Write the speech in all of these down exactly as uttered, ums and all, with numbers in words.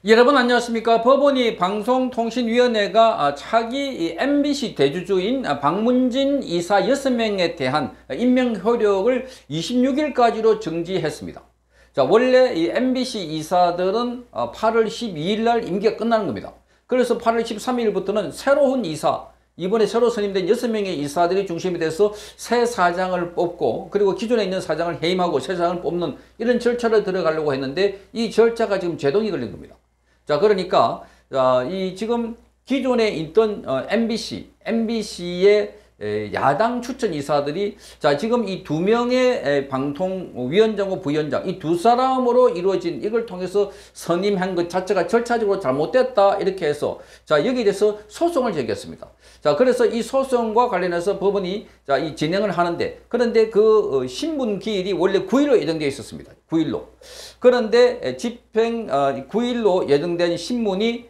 여러분 안녕하십니까. 법원이 방송통신위원회가 차기 엠비씨 대주주인 박문진 이사 여섯 명에 대한 임명 효력을 이십육 일까지로 정지했습니다. 자, 원래 이 엠비씨 이사들은 팔월 십이일 날 임기가 끝나는 겁니다. 그래서 팔월 십삼일부터는 새로운 이사, 이번에 새로 선임된 여섯 명의 이사들이 중심이 돼서 새 사장을 뽑고, 그리고 기존에 있는 사장을 해임하고 새 사장을 뽑는 이런 절차를 들어가려고 했는데, 이 절차가 지금 제동이 걸린 겁니다. 자, 그러니까 이 지금 기존에 있던 엠비씨, 엠비씨의 야당 추천 이사들이 자 지금 이 두 명의 방통위원장과 부위원장, 이 두 사람으로 이루어진 이걸 통해서 선임한 것 자체가 절차적으로 잘못됐다, 이렇게 해서 자 여기에 대해서 소송을 제기했습니다. 자, 그래서 이 소송과 관련해서 법원이 자 이 진행을 하는데, 그런데 그 신문 기일이 원래 구일로 예정되어 있었습니다. 구일로. 그런데 집행 구일로 예정된 신문이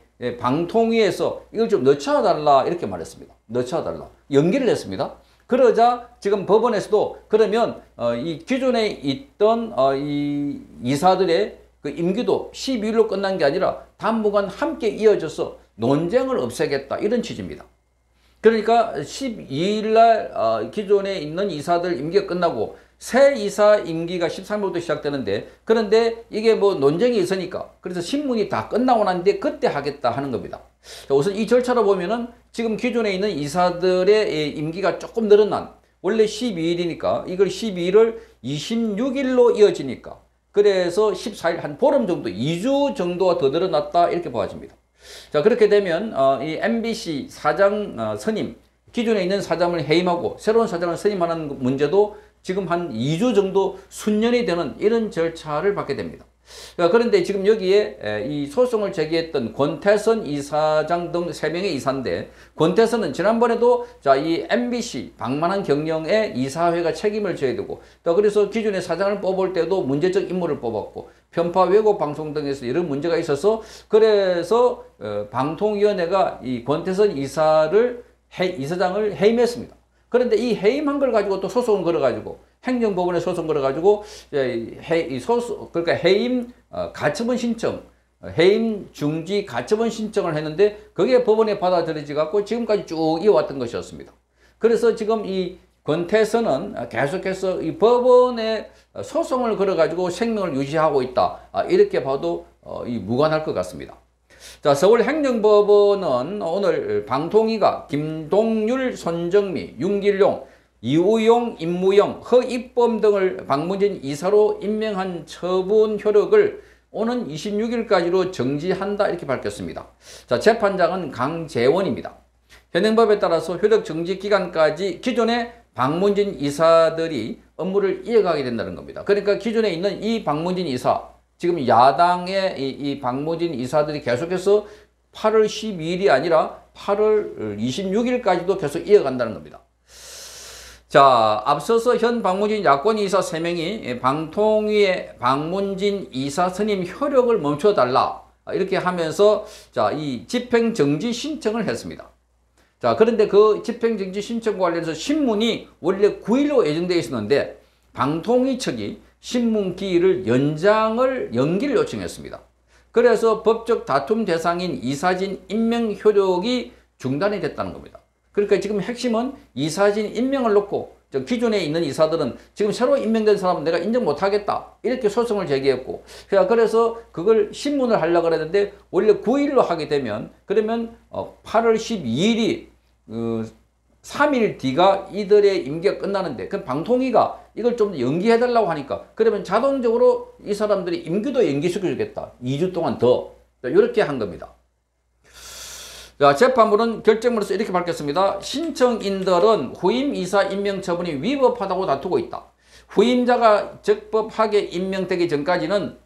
방통위에서 이걸 좀 늦춰달라 이렇게 말했습니다. 늦춰달라. 연기를 했습니다. 그러자 지금 법원에서도 그러면 이 기존에 있던 이 이사들의 그 임기도 십이일로 끝난 게 아니라 당분간 함께 이어져서 논쟁을 없애겠다, 이런 취지입니다. 그러니까 십이일 날 기존에 있는 이사들 임기가 끝나고 새 이사 임기가 십삼일부터 시작되는데, 그런데 이게 뭐 논쟁이 있으니까 그래서 신문이 다 끝나고 난데 그때 하겠다 하는 겁니다. 자, 우선 이 절차로 보면은 지금 기존에 있는 이사들의 임기가 조금 늘어난, 원래 십이일이니까 이걸 십이일을 이십육일로 이어지니까 그래서 십사일, 한 보름 정도, 이 주 정도가 더 늘어났다, 이렇게 보아집니다. 자, 그렇게 되면 어, 이 엠비씨 사장 어, 선임, 기존에 있는 사장을 해임하고 새로운 사장을 선임하는 문제도 지금 한 이 주 정도 순년이 되는 이런 절차를 받게 됩니다. 그런데 지금 여기에 이 소송을 제기했던 권태선 이사장 등 세 명의 이사인데, 권태선은 지난번에도 자, 이 엠비씨 방만한 경영에 이사회가 책임을 져야 되고, 또 그래서 기존의 사장을 뽑을 때도 문제적 인물을 뽑았고, 편파 왜곡 방송 등에서 이런 문제가 있어서 그래서 방통위원회가 이 권태선 이사를 해, 이사장을 해임했습니다. 그런데 이 해임한 걸 가지고 또 소송을 걸어가지고 행정법원에 소송 걸어가지고 해, 소송, 그러니까 해임 어, 가처분 신청, 해임 중지 가처분 신청을 했는데 그게 법원에 받아들여지 갖고 지금까지 쭉 이어왔던 것이었습니다. 그래서 지금 이 권태선은 계속해서 이 법원에 소송을 걸어가지고 생명을 유지하고 있다, 이렇게 봐도 어, 이 무관할 것 같습니다. 자, 서울행정법원은 오늘 방통위가 김동률, 손정미, 윤길용, 이우용, 임무영, 허입범 등을 박문진 이사로 임명한 처분 효력을 오는 이십육일까지로 정지한다, 이렇게 밝혔습니다. 자, 재판장은 강재원입니다. 현행법에 따라서 효력 정지 기간까지 기존의 박문진 이사들이 업무를 이어가게 된다는 겁니다. 그러니까 기존에 있는 이 박문진 이사, 지금 야당의 이, 이 박문진 이사들이 계속해서 팔월 십이일이 아니라 팔월 이십육일까지도 계속 이어간다는 겁니다. 자, 앞서서 현 박문진 야권 이사 세 명이 방통위의 박문진 이사 선임 효력을 멈춰달라, 이렇게 하면서 자, 이 집행정지 신청을 했습니다. 자, 그런데 그 집행정지 신청과 관련해서 신문이 원래 구일로 예정되어 있었는데 방통위 측이 신문 기일을 연장을 연기를 요청했습니다. 그래서 법적 다툼 대상인 이사진 임명 효력이 중단이 됐다는 겁니다. 그러니까 지금 핵심은 이사진 임명을 놓고 기존에 있는 이사들은 지금 새로 임명된 사람은 내가 인정 못하겠다, 이렇게 소송을 제기했고, 그래서 그걸 신문을 하려고 했는데 원래 구일로 하게 되면 그러면 팔월 십이일이 어, 삼일 뒤가 이들의 임기가 끝나는데, 그 방통위가 이걸 좀 연기해달라고 하니까 그러면 자동적으로 이 사람들이 임기도 연기시켜주겠다, 이 주 동안 더, 이렇게 한 겁니다. 자, 재판부는 결정문에서 이렇게 밝혔습니다. 신청인들은 후임 이사 임명 처분이 위법하다고 다투고 있다. 후임자가 적법하게 임명되기 전까지는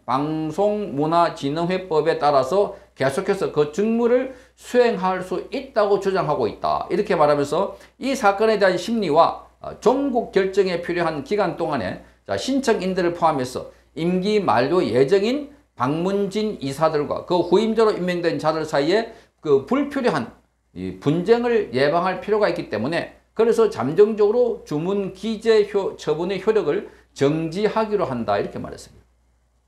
방송문화진흥회법에 따라서 계속해서 그 직무를 수행할 수 있다고 주장하고 있다, 이렇게 말하면서 이 사건에 대한 심리와 종국 결정에 필요한 기간 동안에 신청인들을 포함해서 임기 만료 예정인 박문진 이사들과 그 후임자로 임명된 자들 사이에 그 불필요한 이 분쟁을 예방할 필요가 있기 때문에 그래서 잠정적으로 주문 기재 효, 처분의 효력을 정지하기로 한다, 이렇게 말했습니다.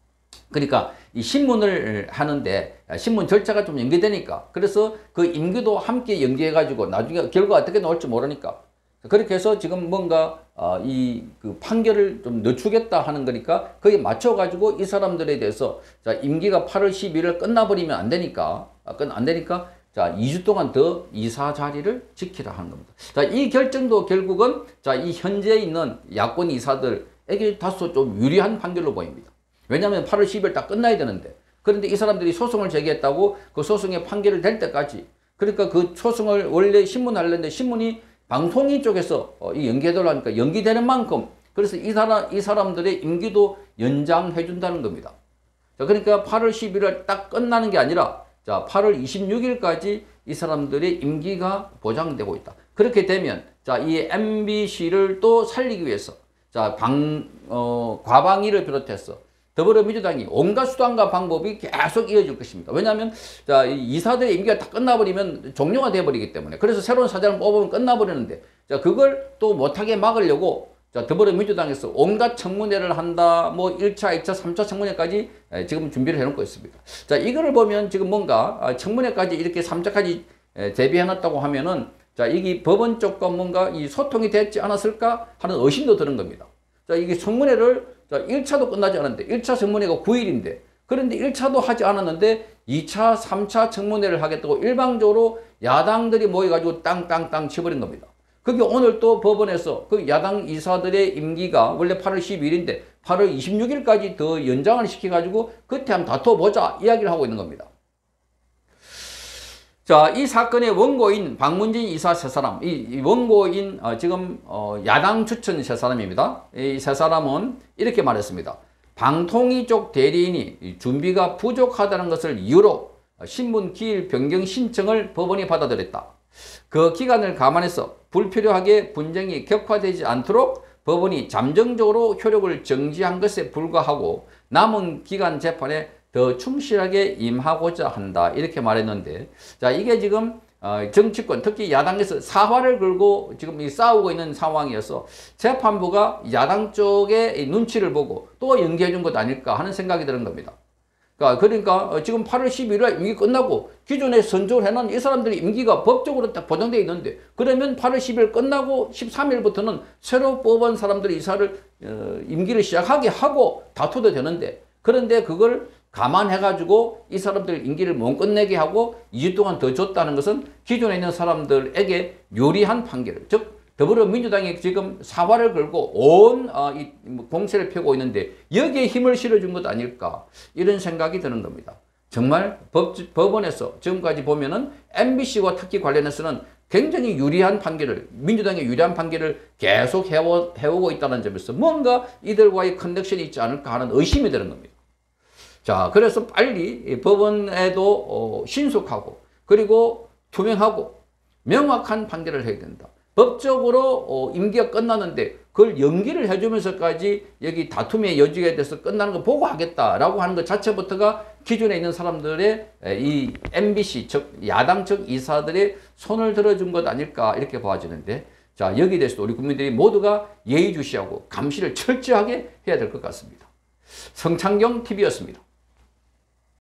그러니까 이 신문을 하는데 신문 절차가 좀 연기되니까 그래서 그 임기도 함께 연기해 가지고 나중에 결과가 어떻게 나올지 모르니까 그렇게 해서 지금 뭔가 어, 이 그 판결을 좀 늦추겠다 하는 거니까 거기에 맞춰 가지고 이 사람들에 대해서 자 임기가 팔월 십일일 끝나버리면 안 되니까 안 되니까 자 이 주 동안 더 이사 자리를 지키라 하는 겁니다. 자 이 결정도 결국은 자 이 현재 있는 야권 이사들에게 다소 좀 유리한 판결로 보입니다. 왜냐하면 팔월 십일 딱 끝나야 되는데 그런데 이 사람들이 소송을 제기했다고 그 소송의 판결이 될 때까지 그러니까 그 소송을 원래 신문하려는데 신문이 방송인 쪽에서 이 연기해달라고 하니까 연기되는 만큼 그래서 이 사람, 이 사람들의 임기도 연장해 준다는 겁니다. 자, 그러니까 팔월 십일일 딱 끝나는 게 아니라 자, 팔월 이십육일까지 이 사람들의 임기가 보장되고 있다. 그렇게 되면 자, 이 엠비씨를 또 살리기 위해서 자, 방, 어, 과방위를 비롯해서 더불어민주당이 온갖 수단과 방법이 계속 이어질 것입니다. 왜냐하면 자, 이 이사들의 임기가 다 끝나버리면 종료가 돼버리기 때문에 그래서 새로운 사장을 뽑으면 끝나버리는데 자, 그걸 또 못하게 막으려고 자, 더불어민주당에서 온갖 청문회를 한다, 뭐 일 차, 이 차, 삼 차 청문회까지 지금 준비를 해놓고 있습니다. 자, 이거를 보면 지금 뭔가 청문회까지 이렇게 삼 차까지 대비해놨다고 하면은 자, 이게 법원 쪽과 뭔가 이 소통이 됐지 않았을까 하는 의심도 드는 겁니다. 자, 이게 청문회를 자, 일 차도 끝나지 않았는데 일 차 청문회가 구일인데 그런데 일 차도 하지 않았는데 이 차, 삼 차 청문회를 하겠다고 일방적으로 야당들이 모여가지고 땅땅땅 치버린 겁니다. 그게 오늘 또 법원에서 그 야당 이사들의 임기가 원래 팔월 십일인데 팔월 이십육일까지 더 연장을 시켜가지고 그때 한번 다퉈보자 이야기를 하고 있는 겁니다. 자, 이 사건의 원고인 박문진 이사 세 사람, 이, 이 원고인 어, 지금 어, 야당 추천 세 사람입니다. 이 세 사람은 이렇게 말했습니다. 방통위 쪽 대리인이 준비가 부족하다는 것을 이유로 신분 기일 변경 신청을 법원이 받아들였다. 그 기간을 감안해서 불필요하게 분쟁이 격화되지 않도록 법원이 잠정적으로 효력을 정지한 것에 불과하고 남은 기간 재판에 더 충실하게 임하고자 한다 이렇게 말했는데 자 이게 지금 어, 정치권 특히 야당에서 사활을 걸고 지금 이 싸우고 있는 상황이어서 재판부가 야당 쪽의 눈치를 보고 또 연기해 준 것 아닐까 하는 생각이 드는 겁니다. 그러니까, 그러니까 지금 팔월 십일일 임기 끝나고 기존에 선정을 해놓은 이 사람들의 임기가 법적으로 딱 보장되어 있는데 그러면 팔월 십일 끝나고 십삼일부터는 새로 뽑은 사람들의 이사를 어, 임기를 시작하게 하고 다투도 되는데 그런데 그걸 감안해가지고 이 사람들 임기를 못 끝내게 하고 이 주 동안 더 줬다는 것은 기존에 있는 사람들에게 유리한 판결, 즉 더불어민주당이 지금 사활을 걸고 온 어, 이 공세를 펴고 있는데 여기에 힘을 실어준 것 아닐까 이런 생각이 드는 겁니다. 정말 법, 법원에서 지금까지 보면은 엠비씨와 특히 관련해서는 굉장히 유리한 판결을 민주당의 유리한 판결을 계속 해오, 해오고 있다는 점에서 뭔가 이들과의 커넥션이 있지 않을까 하는 의심이 드는 겁니다. 자, 그래서 빨리 법원에도 어, 신속하고 그리고 투명하고 명확한 판결을 해야 된다. 법적으로 어, 임기가 끝났는데 그걸 연기를 해주면서까지 여기 다툼의 여지에 대해서 끝나는 거 보고 하겠다라고 하는 것 자체부터가 기존에 있는 사람들의 이 엠비씨 즉 야당 측 이사들의 손을 들어준 것 아닐까 이렇게 봐지는데 자 여기에 대해서도 우리 국민들이 모두가 예의주시하고 감시를 철저하게 해야 될 것 같습니다. 성창경 티비였습니다.